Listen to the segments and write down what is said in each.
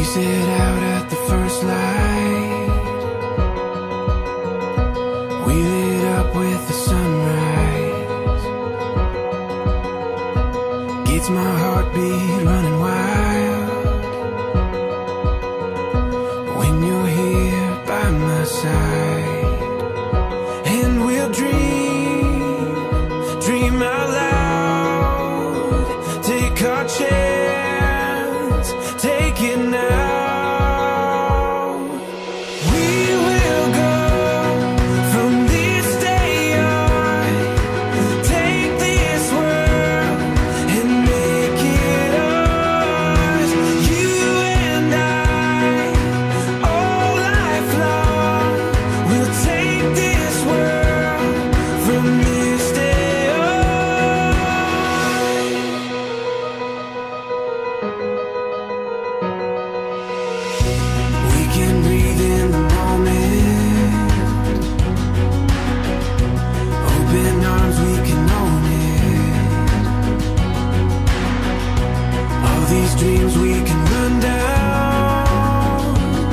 set out at the first light. We lit up with the sunrise. Gets my heartbeat running wild when you're here by my side. And we'll dream out loud. Take our chance, take it now. Dreams we can run down,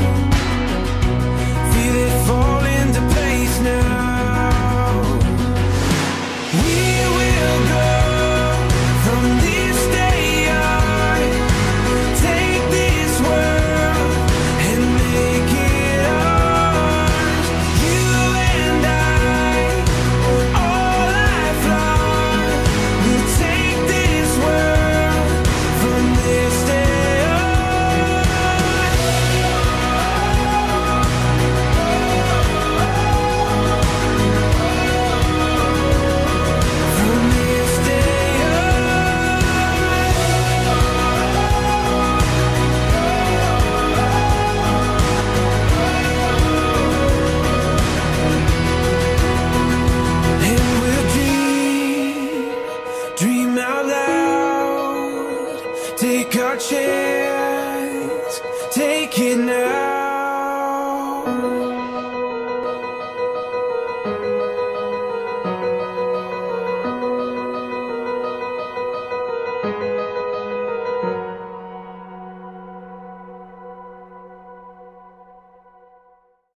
feel it fall into place now. We will go from this day on, take this world and make it ours. You and I, all lifelong, we'll take this world from this day on. From this day on. And we'll dream out loud. Take our chance, take it now.